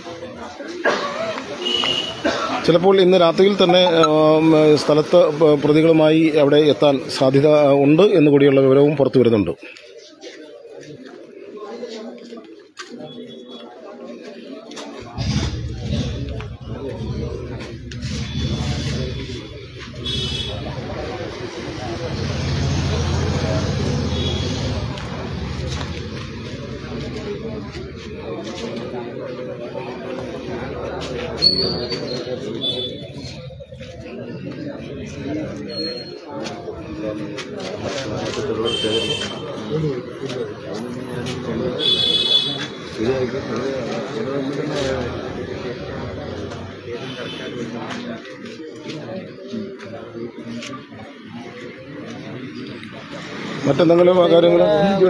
ചിലപ്പോൾ ഇന്ന് രാത്രിയിൽ തന്നെ സ്ഥലത്ത് പ്രതികളുമായി അവിടെ എത്താൻ സാധ്യത ഉണ്ട് എന്നുകൂടിയുള്ള വിവരവും പുറത്തു വരുന്നുണ്ട്. മറ്റെന്തെങ്കിലും കാര്യങ്ങൾ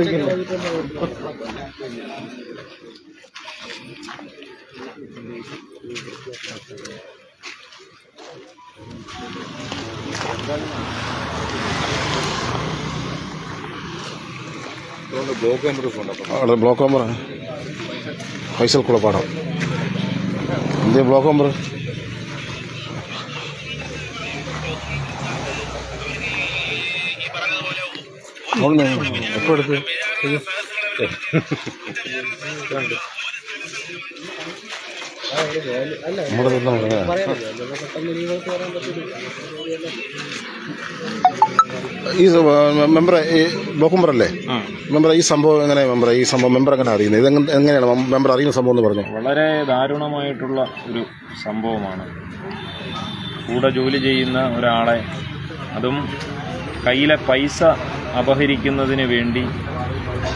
അവിടെ block number Faisal Kulappadam India block number എപ്പോൾ എടുത്ത് നമ്മുടെ ഈ മെമ്പറെ ഈ ബ്ലോക്ക് മെമ്പറല്ലേ മെമ്പർ, ഈ സംഭവം എങ്ങനെ മെമ്പർ ഈ സംഭവം മെമ്പർ എങ്ങനെ അറിയുന്നത്? ഇത് എങ്ങനെയാണ് മെമ്പർ അറിയുന്ന സംഭവം എന്ന് പറഞ്ഞു? വളരെ ദാരുണമായിട്ടുള്ള ഒരു സംഭവമാണ്. കൂടെ ജോലി ചെയ്യുന്ന ഒരാളെ, അതും കയ്യിലെ പൈസ അപഹരിക്കുന്നതിന് വേണ്ടി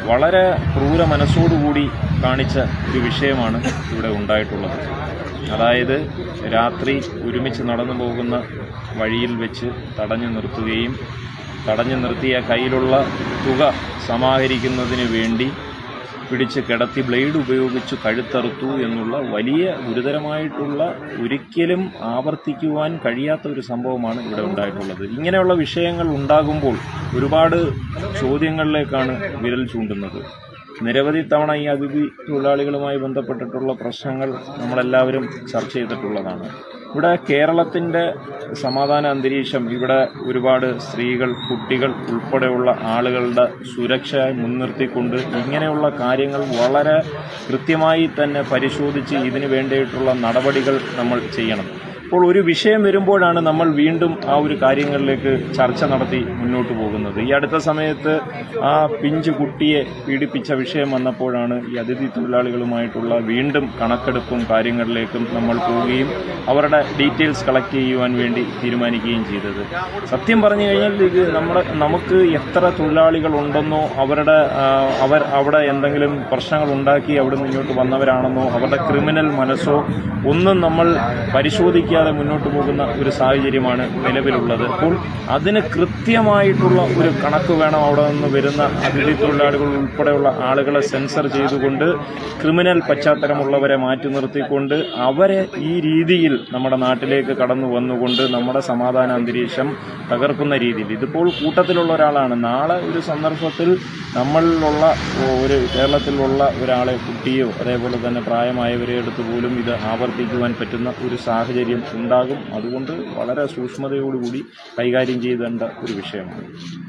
വളരെ ക്രൂര മനസ്സോടുകൂടി കാണിച്ച ഒരു വിഷയമാണ് ഇവിടെ ഉണ്ടായിട്ടുള്ളത്. അതായത് രാത്രി ഒരുമിച്ച് നടന്നു പോകുന്ന വഴിയിൽ വെച്ച് തടഞ്ഞു നിർത്തുകയും തടഞ്ഞു നിർത്തിയ കയ്യിലുള്ള തുക സമാഹരിക്കുന്നതിന് വേണ്ടി പിടിച്ച് കിടത്തി ബ്ലേഡ് ഉപയോഗിച്ച് കഴുത്തറുത്തു എന്നുള്ള വലിയ ഗുരുതരമായിട്ടുള്ള ഒരിക്കലും ആവർത്തിക്കുവാൻ കഴിയാത്ത ഒരു സംഭവമാണ് ഇവിടെ ഉണ്ടായിട്ടുള്ളത്. ഇങ്ങനെയുള്ള വിഷയങ്ങൾ ഉണ്ടാകുമ്പോൾ ഒരുപാട് ചോദ്യങ്ങളിലേക്കാണ് വിരൽ ചൂണ്ടുന്നത്. നിരവധി തവണ ഈ അതിഥി തൊഴിലാളികളുമായി ബന്ധപ്പെട്ടിട്ടുള്ള പ്രശ്നങ്ങൾ നമ്മളെല്ലാവരും ചർച്ച ചെയ്തിട്ടുള്ളതാണ്. ഇവിടെ കേരളത്തിൻ്റെ സമാധാന അന്തരീക്ഷം, ഇവിടെ ഒരുപാട് സ്ത്രീകൾ, കുട്ടികൾ ഉൾപ്പെടെയുള്ള ആളുകളുടെ സുരക്ഷ മുൻനിർത്തിക്കൊണ്ട് ഇങ്ങനെയുള്ള കാര്യങ്ങൾ വളരെ കൃത്യമായി തന്നെ പരിശോധിച്ച് ഇതിനു വേണ്ടിയിട്ടുള്ള നടപടികൾ നമ്മൾ ചെയ്യണം. അപ്പോൾ ഒരു വിഷയം വരുമ്പോഴാണ് നമ്മൾ വീണ്ടും ആ ഒരു കാര്യങ്ങളിലേക്ക് ചർച്ച നടത്തി മുന്നോട്ട് പോകുന്നത്. ഈ അടുത്ത സമയത്ത് ആ പിഞ്ചു കുട്ടിയെ പീഡിപ്പിച്ച വിഷയം വന്നപ്പോഴാണ് ഈ അതിഥി തൊഴിലാളികളുമായിട്ടുള്ള വീണ്ടും കണക്കെടുപ്പും കാര്യങ്ങളിലേക്കും നമ്മൾ പോവുകയും അവരുടെ ഡീറ്റെയിൽസ് കളക്ട് ചെയ്യുവാൻ വേണ്ടി തീരുമാനിക്കുകയും ചെയ്തത്. സത്യം പറഞ്ഞു കഴിഞ്ഞാൽ ഇത് നമ്മുടെ നമുക്ക് എത്ര തൊഴിലാളികൾ ഉണ്ടെന്നോ അവരുടെ അവർ അവിടെ എന്തെങ്കിലും പ്രശ്നങ്ങൾ ഉണ്ടാക്കി അവിടെ നിന്ന് ഇങ്ങോട്ട് വന്നവരാണെന്നോ അവരുടെ ക്രിമിനൽ മനസ്സോ ഒന്നും നമ്മൾ പരിശോധിക്കുക മുന്നോട്ട് പോകുന്ന ഒരു സാഹചര്യമാണ് നിലവിലുള്ളത്. അപ്പോൾ അതിന് കൃത്യമായിട്ടുള്ള ഒരു കണക്ക് വേണം. അവിടെ നിന്ന് വരുന്ന അതിഥി തൊഴിലാളികൾ ഉൾപ്പെടെയുള്ള ആളുകളെ സെൻസർ ചെയ്തുകൊണ്ട് ക്രിമിനൽ പശ്ചാത്തലമുള്ളവരെ മാറ്റി നിർത്തിക്കൊണ്ട് അവരെ ഈ രീതിയിൽ നമ്മുടെ നാട്ടിലേക്ക് കടന്നു വന്നുകൊണ്ട് നമ്മുടെ സമാധാന അന്തരീക്ഷം തകർക്കുന്ന രീതിയിൽ, ഇതിപ്പോൾ കൂട്ടത്തിലുള്ള ഒരാളാണ്, നാളെ ഒരു സന്ദർഭത്തിൽ നമ്മളിലുള്ള ഒരു കേരളത്തിലുള്ള ഒരാളെ, കുട്ടിയോ അതേപോലെ തന്നെ പ്രായമായവരെ അടുത്ത് പോലും ഇത് ആവർത്തിക്കുവാൻ പറ്റുന്ന ഒരു സാഹചര്യം ഉണ്ടാകും. അതുകൊണ്ട് വളരെ സൂക്ഷ്മതയോടുകൂടി കൈകാര്യം ചെയ്തേണ്ട ഒരു വിഷയമാണ്.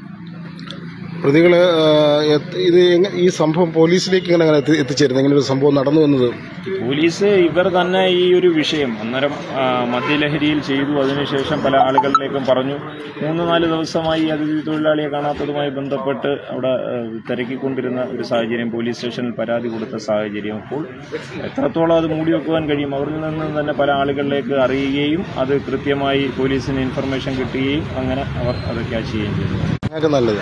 പ്രതികൾ ഇത് ഈ സംഭവം പോലീസിലേക്ക് ഇങ്ങനെ അങ്ങനെ എത്തിച്ചേരുന്നത്, ഇങ്ങനെ ഒരു സംഭവം നടന്നു എന്നത് പോലീസ് ഇവർ തന്നെ ഈ ഒരു വിഷയം അന്നേരം മദ്യലഹരിയിൽ ചെയ്തു. അതിനുശേഷം പല ആളുകളിലേക്കും പറഞ്ഞു. മൂന്ന് നാല് ദിവസമായി അതിഥി തൊഴിലാളിയെ കാണാത്തതുമായി ബന്ധപ്പെട്ട് അവിടെ തിരക്കിക്കൊണ്ടിരുന്ന ഒരു സാഹചര്യം, പോലീസ് സ്റ്റേഷനിൽ പരാതി കൊടുത്ത സാഹചര്യം. അപ്പോൾ എത്രത്തോളം അത് മൂടി വെക്കുവാൻ കഴിയും? അവരിൽ നിന്ന് തന്നെ പല ആളുകളിലേക്ക് അറിയുകയും അത് കൃത്യമായി പോലീസിന് ഇൻഫർമേഷൻ കിട്ടുകയും അങ്ങനെ അവർ അത് ക്യാച്ച് ചെയ്യുകയും ചെയ്തു. നല്ലത്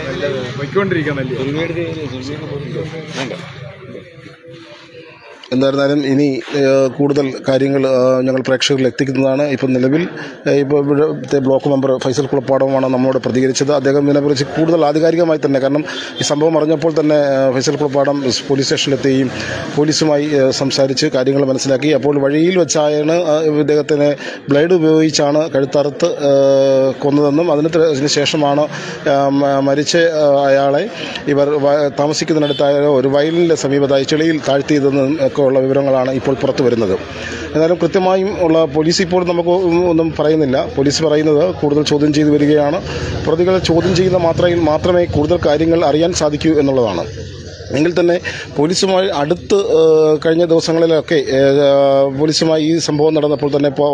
എന്തായിരുന്നാലും ഇനി കൂടുതൽ കാര്യങ്ങൾ ഞങ്ങൾ പ്രേക്ഷകരിൽ എത്തിക്കുന്നതാണ്. ഇപ്പം നിലവിൽ ഇപ്പോൾ ഇവിടുത്തെ ബ്ലോക്ക് മെമ്പർ ഫൈസൽ കുളപ്പാടവുമാണ് നമ്മളോട് പ്രതികരിച്ചത്. അദ്ദേഹം ഇതിനെക്കുറിച്ച് കൂടുതൽ ആധികാരികമായി തന്നെ, കാരണം ഈ സംഭവം അറിഞ്ഞപ്പോൾ തന്നെ ഫൈസൽ കുളപ്പാടം പോലീസ് സ്റ്റേഷനിലെത്തുകയും പോലീസുമായി സംസാരിച്ച് കാര്യങ്ങൾ മനസ്സിലാക്കി. അപ്പോൾ വഴിയിൽ വെച്ചാണ് ഇദ്ദേഹത്തിനെ ബ്ലേഡ് ഉപയോഗിച്ചാണ് കഴുത്തറുത്ത് കൊന്നതെന്നും അതിന് ശേഷമാണ് മരിച്ച അയാളെ ഇവർ താമസിക്കുന്നതിനടുത്തായ ഒരു വയലിൻ്റെ സമീപത്തായി ചെളിയിൽ താഴ്ത്തിയതെന്നും ഉള്ള വിവരങ്ങളാണ് ഇപ്പോൾ പുറത്തു വരുന്നത്. എന്നാലും കൃത്യമായും ഉള്ള പോലീസ് ഇപ്പോൾ നമുക്ക് ഒന്നും പറയുന്നില്ല. പോലീസ് പറയുന്നത് കൂടുതൽ ചോദ്യം ചെയ്തു വരികയാണ്. പ്രതികളെ ചോദ്യം ചെയ്യുന്ന മാത്രയിൽ മാത്രമേ കൂടുതൽ കാര്യങ്ങൾ അറിയാൻ സാധിക്കൂ എന്നുള്ളതാണ്. എങ്കിൽ തന്നെ പോലീസുമായി അടുത്ത് കഴിഞ്ഞ ദിവസങ്ങളിലൊക്കെ പോലീസുമായി ഈ സംഭവം നടന്നപ്പോൾ തന്നെ ഇപ്പോൾ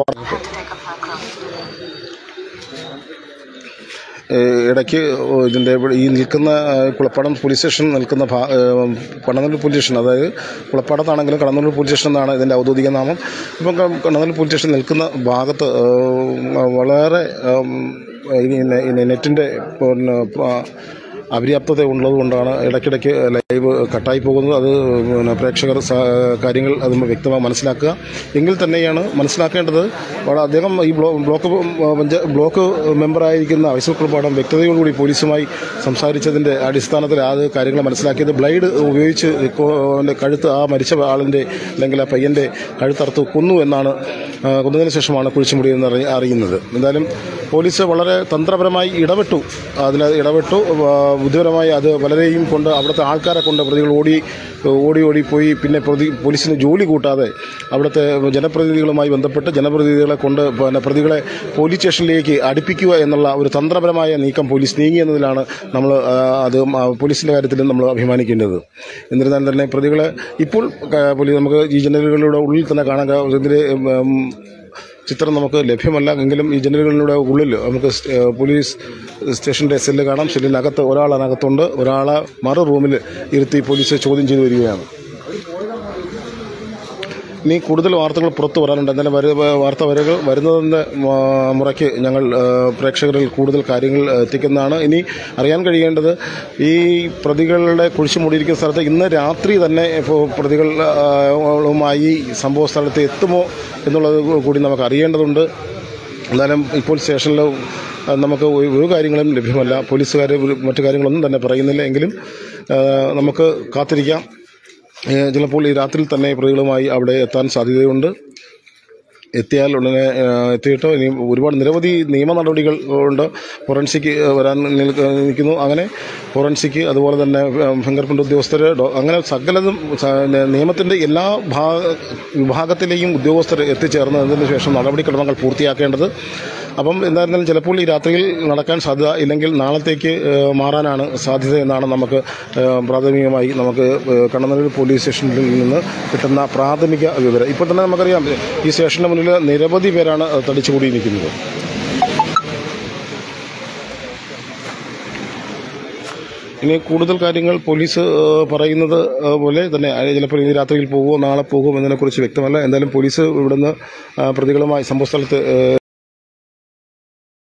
ഇടയ്ക്ക് ഇതിൻ്റെ ഈ നിൽക്കുന്ന കുളപ്പാടം പോലീസ് സ്റ്റേഷൻ നിൽക്കുന്ന കണ്ണനല്ലൂർ പോലീസ് സ്റ്റേഷൻ, അതായത് കുളപ്പാടത്താണെങ്കിലും കണ്ണനല്ലൂർ പോലീസ് സ്റ്റേഷൻ എന്നാണ് ഇതിൻ്റെ ഔദ്യോഗിക നാമം. ഇപ്പം കണ്ണനല്ലൂർ പോലീസ് സ്റ്റേഷൻ നിൽക്കുന്ന ഭാഗത്ത് വളരെ നെറ്റിൻ്റെ അപര്യാപ്തത ഉള്ളതുകൊണ്ടാണ് ഇടയ്ക്കിടയ്ക്ക് ലൈവ് കട്ടായി പോകുന്നത്. അത് പിന്നെ പ്രേക്ഷകർ കാര്യങ്ങൾ അത് വ്യക്തമായി മനസ്സിലാക്കുക. എങ്കിൽ തന്നെയാണ് മനസ്സിലാക്കേണ്ടത്. അദ്ദേഹം ഈ ബ്ലോക്ക് ബ്ലോക്ക് മെമ്പറായിരിക്കുന്ന ഫൈസൽ കുളപ്പാടം വ്യക്തതയോടുകൂടി പോലീസുമായി സംസാരിച്ചതിൻ്റെ അടിസ്ഥാനത്തിൽ അത് കാര്യങ്ങൾ മനസ്സിലാക്കിയത് ബ്ലേഡ് ഉപയോഗിച്ച് കഴുത്ത് ആ മരിച്ച ആളിൻ്റെ അല്ലെങ്കിൽ ആ പയ്യൻ്റെ കഴുത്തറുത്ത് കൊന്നു എന്നാണ്. കൊന്നതിന് ശേഷമാണ് കുഴിച്ചുമുടിയെന്ന് അറിയുന്നത്. എന്തായാലും പോലീസ് വളരെ തന്ത്രപരമായി ഇടപെട്ടു. അതിൽ ഇടപെട്ടു ബുദ്ധിപരമായി അത് പലരെയും കൊണ്ട് അവിടുത്തെ ആൾക്കാരെ കൊണ്ട് പ്രതികൾ ഓടി ഓടി ഓടിപ്പോയി. പിന്നെ പ്രതി പോലീസിന് ജോലി കൂട്ടാതെ അവിടുത്തെ ജനപ്രതിനിധികളുമായി ബന്ധപ്പെട്ട് ജനപ്രതിനിധികളെ കൊണ്ട് പിന്നെ പ്രതികളെ പോലീസ് സ്റ്റേഷനിലേക്ക് അടുപ്പിക്കുക എന്നുള്ള ഒരു തന്ത്രപരമായ നീക്കം പോലീസ് നീങ്ങി എന്നതിലാണ് നമ്മൾ അത് പോലീസിൻ്റെ കാര്യത്തിൽ നമ്മൾ അഭിമാനിക്കേണ്ടത്. എന്നിരുന്നാലും തന്നെ പ്രതികളെ ഇപ്പോൾ പോലീസ് നമുക്ക് ഈ ജനലുകളുടെ ഉള്ളിൽ തന്നെ കാണാൻ ഇതിൻ്റെ ചിത്രം നമുക്ക് ലഭ്യമല്ല. എങ്കിലും ഈ ജനലുകളുടെ ഉള്ളിൽ നമുക്ക് പോലീസ് സ്റ്റേഷൻ്റെ സെല്ല് കാണാം. സെല്ലിനകത്ത് ഒരാളതിനകത്തുണ്ട്. ഒരാളെ മറു റൂമിൽ ഇരുത്തി പോലീസ് ചോദ്യം ചെയ്തു വരികയാണ്. ഇനി കൂടുതൽ വാർത്തകൾ പുറത്തു വരാനുണ്ട്. എന്തായാലും വരു വാർത്ത വരകൾ വരുന്നതിൻ്റെ മുറയ്ക്ക് ഞങ്ങൾ പ്രേക്ഷകരിൽ കൂടുതൽ കാര്യങ്ങൾ എത്തിക്കുന്നതാണ്. ഇനി അറിയാൻ കഴിയേണ്ടത് ഈ പ്രതികളുടെ കുഴിച്ചു മൂടിയിരിക്കുന്ന സ്ഥലത്ത് ഇന്ന് രാത്രി തന്നെ ഇപ്പോൾ പ്രതികളുമായി സംഭവ സ്ഥലത്ത് എത്തുമോ എന്നുള്ളത് കൂടി നമുക്ക് അറിയേണ്ടതുണ്ട്. എന്തായാലും ഇപ്പോൾ സ്റ്റേഷനിൽ നമുക്ക് ഒരു കാര്യങ്ങളും ലഭ്യമല്ല. പോലീസുകാർ മറ്റു കാര്യങ്ങളൊന്നും തന്നെ പറയുന്നില്ല. എങ്കിലും നമുക്ക് കാത്തിരിക്കാം. ചിലപ്പോൾ ഈ രാത്രിയിൽ തന്നെ പ്രതികളുമായി അവിടെ എത്താൻ സാധ്യതയുണ്ട്. എത്തിയാൽ ഉടനെ എത്തിയിട്ട് ഇനി ഒരുപാട് നിരവധി നിയമ നടപടികൾ ഉണ്ട്. ഫോറൻസിക് വരാൻ നിൽക്കുന്നു. അങ്ങനെ ഫോറൻസിക്, അതുപോലെ തന്നെ ഫിംഗർ പ്രിൻ്റ് ഉദ്യോഗസ്ഥർ, അങ്ങനെ സകലതും നിയമത്തിൻ്റെ എല്ലാ ഭാഗ വിഭാഗത്തിലെയും ഉദ്യോഗസ്ഥർ എത്തിച്ചേർന്നതിന് ശേഷം നടപടിക്രമങ്ങൾ പൂർത്തിയാക്കേണ്ടത്. അപ്പം എന്തായിരുന്നാലും ചിലപ്പോൾ ഈ രാത്രിയിൽ നടക്കാൻ സാധ്യത ഇല്ലെങ്കിൽ നാളത്തേക്ക് മാറാനാണ് സാധ്യത എന്നാണ് നമുക്ക് പ്രാഥമികമായി നമുക്ക് കണ്ണനല്ലൂർ പോലീസ് സ്റ്റേഷനിൽ നിന്ന് കിട്ടുന്ന പ്രാഥമിക വിവരം. ഇപ്പോൾ തന്നെ നമുക്കറിയാം ഈ സ്റ്റേഷന് മുന്നിൽ നിരവധി പേരാണ് തടിച്ചുകൂടി നിൽക്കുന്നത്. ഇനി കൂടുതൽ കാര്യങ്ങൾ പോലീസ് പറയുന്നത് പോലെ തന്നെ ചിലപ്പോൾ ഇനി രാത്രിയിൽ പോകുമോ നാളെ പോകുമോ എന്നതിനെക്കുറിച്ച് വ്യക്തമല്ല. എന്തായാലും പോലീസ് ഇവിടുന്ന് പ്രതികളുമായി സംഭവ സ്ഥലത്ത്